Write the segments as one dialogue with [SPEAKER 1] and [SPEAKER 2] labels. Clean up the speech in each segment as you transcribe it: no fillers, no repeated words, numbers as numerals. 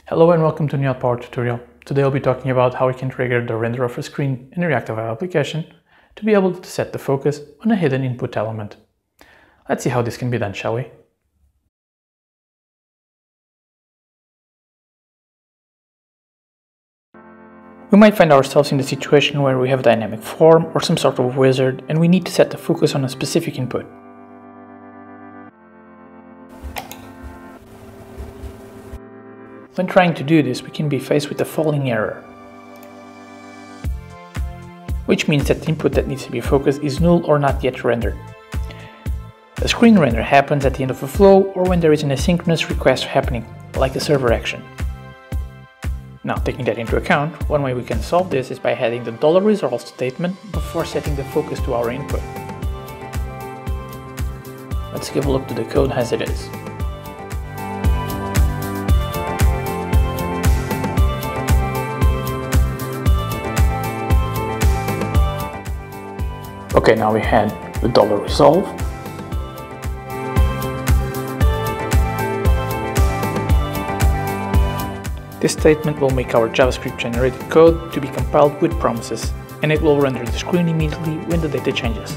[SPEAKER 1] Hello and welcome to a new OutPower tutorial. Today I'll be talking about how we can trigger the render of a screen in a Reactive application to be able to set the focus on a hidden input element. Let's see how this can be done, shall we? We might find ourselves in the situation where we have a dynamic form or some sort of wizard and we need to set the focus on a specific input. When trying to do this, we can be faced with the following error, which means that the input that needs to be focused is null or not yet rendered. A screen render happens at the end of a flow or when there is an asynchronous request happening, like a server action. Now, taking that into account, one way we can solve this is by adding the $resolve statement before setting the focus to our input. Let's give a look to the code as it is. Okay, now we had the $resolve. This statement will make our JavaScript generated code to be compiled with promises, and it will render the screen immediately when the data changes.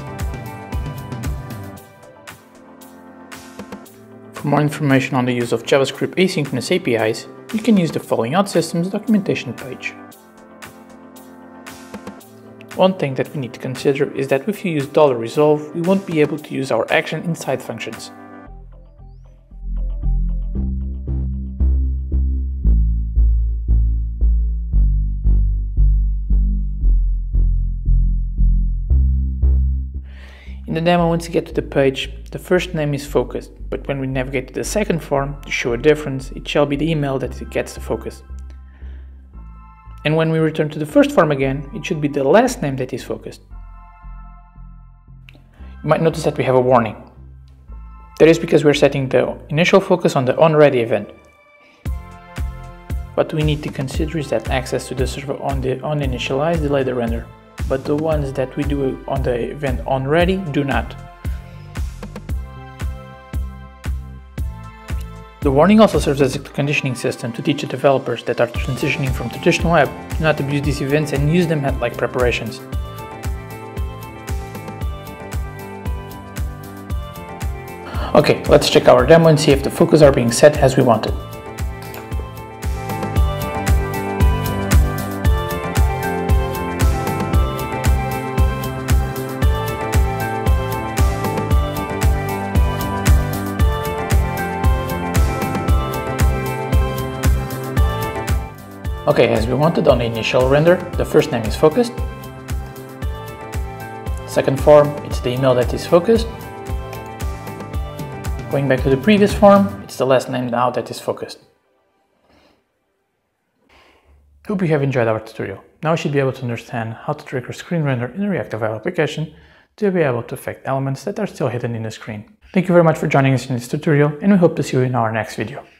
[SPEAKER 1] For more information on the use of JavaScript asynchronous APIs, you can use the following OutSystems documentation page. One thing that we need to consider is that if you use $resolve, we won't be able to use our action inside functions. In the demo, once you get to the page, the first name is focused, but when we navigate to the second form, to show a difference, it shall be the email that gets the focus. And when we return to the first form again, it should be the last name that is focused. You might notice that we have a warning. That is because we're setting the initial focus on the onReady event. What we need to consider is that access to the server on the onInitialize delay the render, but the ones that we do on the event onReady do not. The warning also serves as a conditioning system to teach the developers that are transitioning from traditional web to not abuse these events and use them like preparations. Okay, let's check our demo and see if the focus are being set as we wanted. Okay, as we wanted on the initial render, the first name is focused. Second form, it's the email that is focused. Going back to the previous form, it's the last name now that is focused. Hope you have enjoyed our tutorial. Now you should be able to understand how to trigger screen render in a Reactive application to be able to affect elements that are still hidden in the screen. Thank you very much for joining us in this tutorial, and we hope to see you in our next video.